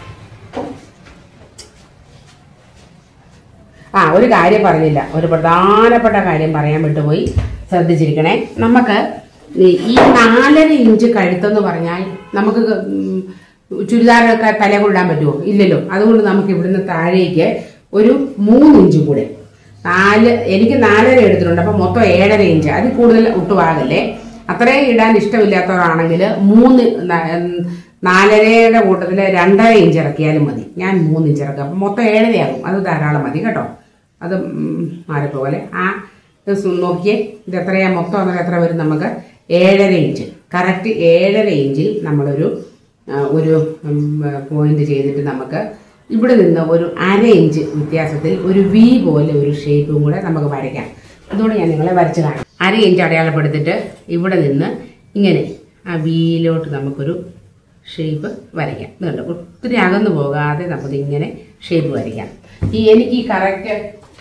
ആ ഒരു കാര്യം പറഞ്ഞില്ല, ഒരു പ്രധാനപ്പെട്ട കാര്യം പറയാൻ വിട്ടുപോയി, ശ്രദ്ധിച്ചിരിക്കണേ. നമുക്ക് ഈ നാലര ഇഞ്ച് കഴുത്തെന്ന് പറഞ്ഞാൽ നമുക്ക് ചുരിദാറൊക്കെ തല കൊള്ളാൻ പറ്റുമോ? ഇല്ലല്ലോ. അതുകൊണ്ട് നമുക്ക് ഇവിടുന്ന് താഴേക്ക് ഒരു മൂന്ന് ഇഞ്ചും കൂടെ, നാല് എനിക്ക് നാലര എടുത്തിട്ടുണ്ട്. അപ്പം മൊത്തം ഏഴര ഇഞ്ച്. അതിൽ കൂടുതൽ ഒട്ടുവാകല്ലേ. അത്രയും ഇടാൻ ഇഷ്ടമില്ലാത്തവരാണെങ്കിൽ മൂന്ന് നാലരയുടെ കൂട്ടത്തിൽ രണ്ടര ഇഞ്ച് ഇറക്കിയാലും മതി. ഞാൻ മൂന്ന് ഇഞ്ച് ഇറക്കാം. അപ്പം മൊത്തം ഏഴരയാകും. അത് ധാരാളം മതി കേട്ടോ. അത് മാറിപ്പോലെ ആ നോക്കിയേ, ഇത് എത്രയാ മൊത്തം അന്നേരം എത്ര വരും? നമുക്ക് ഏഴര ഇഞ്ച്, കറക്റ്റ് ഏഴര ഇഞ്ചിൽ നമ്മളൊരു ഒരു പോയിന്റ് ചെയ്തിട്ട് നമുക്ക് ഇവിടെ നിന്ന് ഒരു അര ഇഞ്ച് വ്യത്യാസത്തിൽ ഒരു വി പോലെ ഒരു ഷേപ്പും കൂടെ നമുക്ക് വരയ്ക്കാം. അതുകൊണ്ട് ഞാൻ നിങ്ങളെ വരച്ച് കാണാം. അര ഇഞ്ച് അടയാളപ്പെടുത്തിട്ട് ഇവിടെ നിന്ന് ഇങ്ങനെ ആ വിയിലോട്ട് നമുക്കൊരു ഷേപ്പ് വരയ്ക്കാം. ഇതുണ്ട്, ഒത്തിരി അകന്നു പോകാതെ നമുക്ക് ഇങ്ങനെ ഷേപ്പ് വരയ്ക്കാം. ഈ എനിക്ക് ഈ കറക്റ്റ്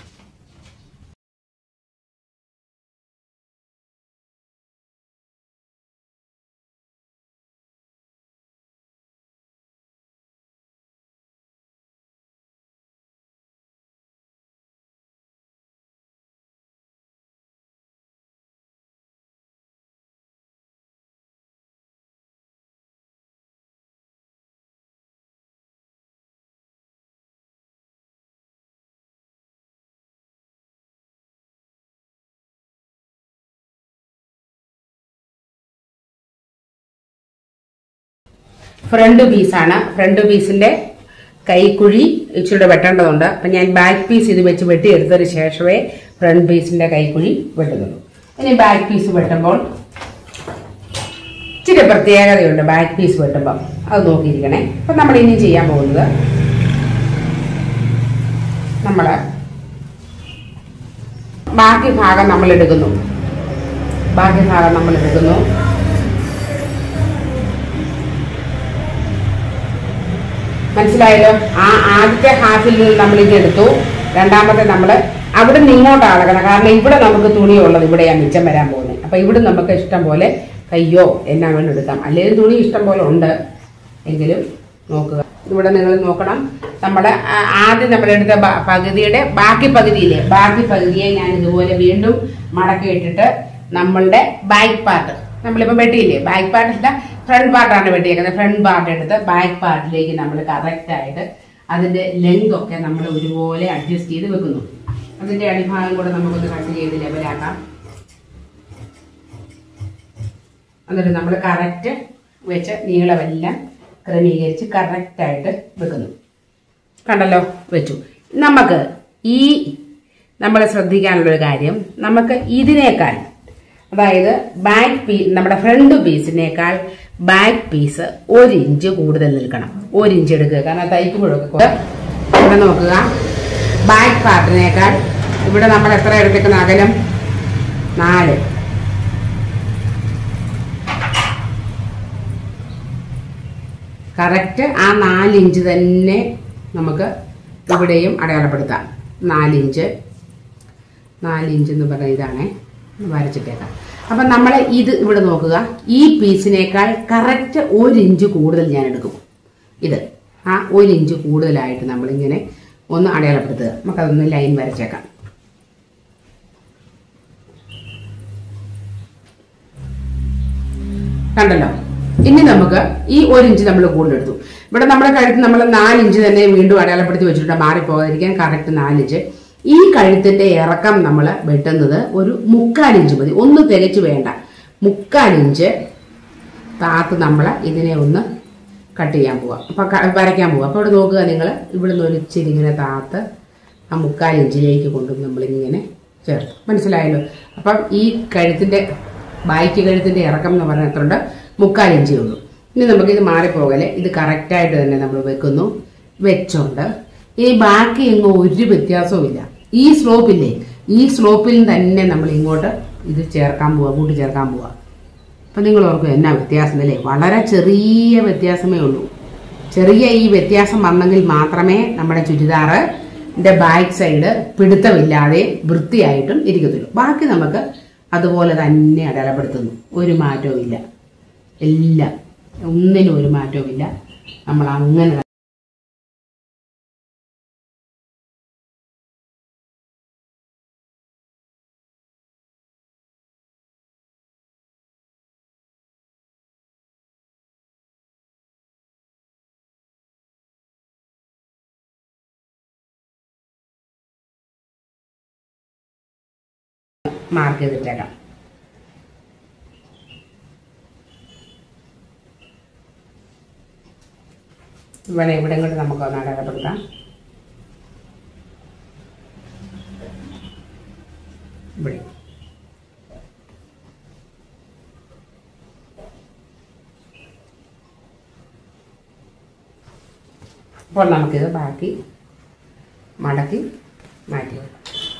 ഫ്രണ്ട് പീസാണ്. ഫ്രണ്ട് പീസിന്റെ കൈക്കുഴി ഇച്ചിരി വെട്ടേണ്ടതുണ്ട്. അപ്പം ഞാൻ ബാക്ക് പീസ് ഇത് വെച്ച് വെട്ടിയെടുത്തതിന് ശേഷമേ ഫ്രണ്ട് പീസിന്റെ കൈക്കുഴി വെട്ടുന്നുള്ളൂ. ഇനി ബാക്ക് പീസ് വെട്ടുമ്പോൾ ഇച്ചിരി പ്രത്യേകതയുണ്ട്. ബാക്ക് പീസ് വെട്ടുമ്പം അത് നോക്കിയിരിക്കണേ. അപ്പം നമ്മൾ ഇനി ചെയ്യാൻ പോകുന്നത്, നമ്മൾ ബാക്കി ഭാഗം നമ്മൾ എടുക്കുന്നു. ബാക്കി ഭാഗം നമ്മൾ എടുക്കുന്നു മനസ്സിലായല്ലോ. ആ ആദ്യത്തെ ഹാഫിൽ നിന്ന് നമ്മൾ ഇത് എടുത്തു. രണ്ടാമത്തെ നമ്മൾ അവിടെ നിന്ന് ഇങ്ങോട്ടാണ് അളക്കണം. കാരണം ഇവിടെ നമുക്ക് തുണിയുള്ളത് ഇവിടെയാണ് മിച്ചം വരാൻ പോകുന്നത്. അപ്പം ഇവിടെ നമുക്ക് ഇഷ്ടം പോലെ കയ്യോ എന്നാ വേണം എടുക്കാം. അല്ലെങ്കിൽ തുണി ഇഷ്ടം പോലെ ഉണ്ട് എങ്കിലും നോക്കുക. ഇവിടെ നിങ്ങൾ നോക്കണം, നമ്മുടെ ആദ്യം നമ്മളെടുത്ത പകുതിയുടെ ബാക്കി പകുതിയില്ലേ, ബാക്കി പകുതിയെ ഞാൻ ഇതുപോലെ വീണ്ടും മടക്കി ഇട്ടിട്ട് നമ്മളുടെ ബാക്ക് പാർട്ട് നമ്മളിപ്പോൾ വെട്ടിയില്ലേ, ബാക്ക് പാർട്ടില്ല ഫ്രണ്ട് പാർട്ടാണ് വെട്ടിയേക്കുന്നത്. ഫ്രണ്ട് പാർട്ട് എടുത്ത് ബാക്ക് പാർട്ടിലേക്ക് നമ്മൾ കറക്റ്റായിട്ട് അതിൻ്റെ ലെങ്ത് ഒക്കെ നമ്മൾ ഒരുപോലെ അഡ്ജസ്റ്റ് ചെയ്ത് വെക്കുന്നു. അതിൻ്റെ അടിഭാഗം കൂടെ നമുക്കൊന്ന് കട്ട് ചെയ്ത് ലെവലാക്കാം. എന്നിട്ട് നമ്മൾ കറക്റ്റ് വെച്ച് നീളമെല്ലാം ക്രമീകരിച്ച് കറക്റ്റായിട്ട് വെക്കുന്നു. കണ്ടല്ലോ, വെച്ചു. നമുക്ക് ഈ നമ്മൾ ശ്രദ്ധിക്കാനുള്ളൊരു കാര്യം, നമുക്ക് ഇതിനേക്കാൾ, അതായത് ബാക്ക് പീസ്, നമ്മുടെ ഫ്രണ്ട് പീസിനേക്കാൾ ബാക്ക് പീസ് ഒരു ഇഞ്ച് കൂടുതൽ നിൽക്കണം. ഒരു ഇഞ്ച് എടുക്കുക. കാരണം തയ്ക്കുമ്പോഴൊക്കെ ഇവിടെ നോക്കുക, ബാക്ക് പാർട്ടിനേക്കാൾ ഇവിടെ നമ്മൾ എത്ര എടുക്കുന്ന അകലം? നാല്. കറക്റ്റ് ആ നാലിഞ്ച് തന്നെ നമുക്ക് ഇവിടെയും അടയാളപ്പെടുത്താം. നാലിഞ്ച് നാലിഞ്ച് എന്ന് പറഞ്ഞാൽ ഇതാണ്, വരച്ചിട്ടേക്കാം. അപ്പം നമ്മൾ ഇത് ഇവിടെ നോക്കുക, ഈ പീസിനേക്കാൾ കറക്റ്റ് ഒരു ഇഞ്ച് കൂടുതൽ ഞാൻ എടുക്കും. ഇത് ആ ഒരു ഇഞ്ച് കൂടുതലായിട്ട് നമ്മളിങ്ങനെ ഒന്ന് അടയാളപ്പെടുത്തുക. നമുക്കതൊന്ന് ലൈൻ വരച്ചേക്കാം. കണ്ടല്ലോ. ഇനി നമുക്ക് ഈ ഒരു ഇഞ്ച് നമ്മൾ കൂടുതലെടുത്തു. ഇവിടെ നമ്മുടെ കഴുത്ത് നമ്മൾ നാലിഞ്ച് തന്നെ വീണ്ടും അടയാളപ്പെടുത്തി വെച്ചിട്ടുണ്ട്, മാറിപ്പോകാതിരിക്കാൻ. കറക്റ്റ് നാലിഞ്ച്. ഈ കഴുത്തിന്റെ ഇറക്കം നമ്മൾ വെട്ടുന്നത് ഒരു മുക്കാലിഞ്ച് മതി, ഒന്ന് തികച്ചു വേണ്ട. മുക്കാലിഞ്ച് താത്ത് നമ്മൾ ഇതിനെ ഒന്ന് കട്ട് ചെയ്യാൻ പോവാം, അപ്പം വരയ്ക്കാൻ പോവാം. അപ്പോൾ ഇവിടെ നോക്കുക, നിങ്ങൾ ഇവിടുന്ന് ഒരു ഇച്ചിരി ഇങ്ങനെ താത്ത് ആ മുക്കാലിഞ്ചിലേക്ക് കൊണ്ടും നമ്മളിങ്ങനെ ചേർത്ത്. മനസ്സിലായല്ലോ? അപ്പം ഈ കഴുത്തിന്റെ ബാക്ക് കഴുത്തിന്റെ ഇറക്കം എന്ന് പറഞ്ഞാൽ എത്ര ഉണ്ട്? മുക്കാലിഞ്ചേ ഉള്ളൂ. ഇനി നമുക്കിത് മാറിപ്പോകലെ ഇത് കറക്റ്റായിട്ട് തന്നെ നമ്മൾ വെക്കുന്നു. വെച്ചോണ്ട് ഇനി ബാക്കി എങ്ങും ഒരു വ്യത്യാസവും ഇല്ല. ഈ സ്ലോപ്പില്ലേ, ഈ സ്ലോപ്പിൽ തന്നെ നമ്മൾ ഇങ്ങോട്ട് ഇത് ചേർക്കാൻ പോവാ, കൂട്ടി ചേർക്കാൻ പോവാ. അപ്പം നിങ്ങൾ ഓർക്കും എന്നാ വ്യത്യാസം അല്ലേ? വളരെ ചെറിയ വ്യത്യാസമേ ഉള്ളൂ. ചെറിയ ഈ വ്യത്യാസം വന്നെങ്കിൽ മാത്രമേ നമ്മുടെ ചുരിദാറിന്റെ ബാക്ക് സൈഡ് പിടുത്തമില്ലാതെ വൃത്തിയായിട്ടും ഇരിക്കത്തുള്ളൂ. ബാക്കി നമുക്ക് അതുപോലെ തന്നെ അടയാളപ്പെടുത്തുന്നു. ഒരു മാറ്റവും ഇല്ല. എല്ലാം ഒന്നിനും ഒരു മാറ്റവും ഇല്ല. നമ്മൾ അങ്ങനെ മാർക്ക് ചെയ്തിട്ടേക്കാം. ഇവിടെ ഇവിടെ ഇങ്ങോട്ട് നമുക്ക് ഒന്ന് അടയാളപ്പെടുത്താം. ഇവിടെ അപ്പോൾ നമുക്കിത് ബാക്കി മടക്കി മാറ്റി വെക്കാം.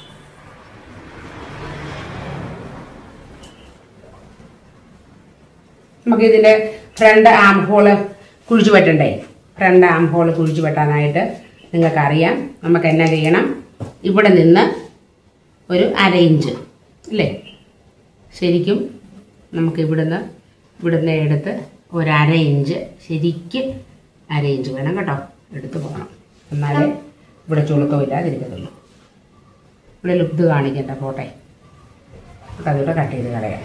നമുക്കിതിൻ്റെ ഫ്രണ്ട് ആം ഹോള് കുഴിച്ചു വെട്ടണ്ടേ? ഫ്രണ്ട് ആം ഹോള് കുഴിച്ചു വെട്ടാനായിട്ട് നിങ്ങൾക്കറിയാം നമുക്ക് എന്നാ ചെയ്യണം. ഇവിടെ നിന്ന് ഒരു അര ഇഞ്ച് അല്ലേ, ശരിക്കും നമുക്ക് ഇവിടുന്ന് ഇവിടുന്ന് എടുത്ത് ഒരു അര ഇഞ്ച്, ശരിക്ക് അര ഇഞ്ച് വേണം കേട്ടോ, എടുത്ത് പോകണം. എന്നാലേ ഇവിടെ ചുളുക്കമില്ലാതിരിക്കത്തുള്ളൂ. ഇവിടെ ലുപ്ത് കാണിക്കണ്ട പോട്ടെ, നമുക്കതിവിടെ കട്ട് ചെയ്ത് കളയാം.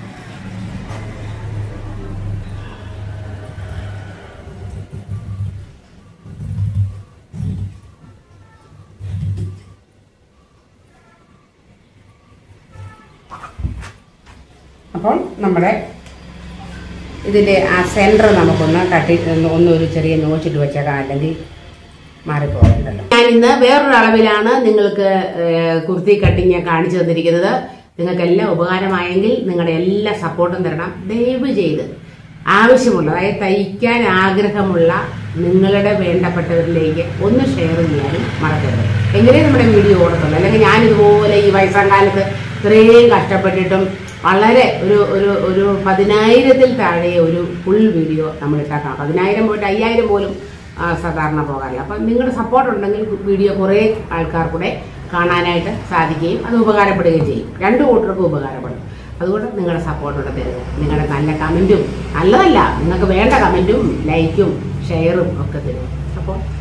അപ്പോൾ നമ്മുടെ ഇതിൻ്റെ ആ സെൻറ്റർ നമുക്കൊന്ന് കട്ടി ഒന്നൊരു ചെറിയ നോച്ചിട്ട് വെച്ചേക്കാം, അല്ലെങ്കിൽ മാറിപ്പോകണ്ടല്ലോ. ഞാൻ ഇന്ന് വേറൊരു അളവിലാണ് നിങ്ങൾക്ക് കുർത്തി കട്ടിങ് കാണിച്ചു തന്നിരിക്കുന്നത്. നിങ്ങൾക്കെല്ലാം ഉപകാരമായെങ്കിൽ നിങ്ങളുടെ എല്ലാ സപ്പോർട്ടും തരണം. ദയവ് ചെയ്ത് ആവശ്യമുള്ള, അതായത് തയ്ക്കാൻ ആഗ്രഹമുള്ള നിങ്ങളുടെ വേണ്ടപ്പെട്ടവരിലേക്ക് ഒന്ന് ഷെയർ ചെയ്യാനും മറക്കരുത്. എങ്ങനെ നമ്മുടെ വീഡിയോ ഓടത്തുള്ളൂ. അല്ലെങ്കിൽ ഞാനിതുപോലെ ഈ വയസ്സാം കാലത്ത് ഇത്രയും കഷ്ടപ്പെട്ടിട്ടും വളരെ ഒരു ഒരു ഒരു പതിനായിരത്തിൽ താഴെ ഒരു ഫുൾ വീഡിയോ നമ്മൾ ഇട്ടാക്കാം. പതിനായിരം പോയിട്ട് അയ്യായിരം പോലും സാധാരണ പോകാറില്ല. അപ്പം നിങ്ങളുടെ സപ്പോർട്ട് ഉണ്ടെങ്കിൽ വീഡിയോ കുറേ ആൾക്കാർ കൂടെ കാണാനായിട്ട് സാധിക്കുകയും അത് ഉപകാരപ്പെടുകയും ചെയ്യും. രണ്ടു കൂട്ടർക്കും ഉപകാരപ്പെടും. അതുകൊണ്ട് നിങ്ങളുടെ സപ്പോർട്ടോടെ തരുക. നിങ്ങളുടെ നല്ല കമൻറ്റും, നല്ലതല്ല നിങ്ങൾക്ക് വേണ്ട കമൻറ്റും ലൈക്കും ഷെയറും ഒക്കെ തരും. അപ്പോൾ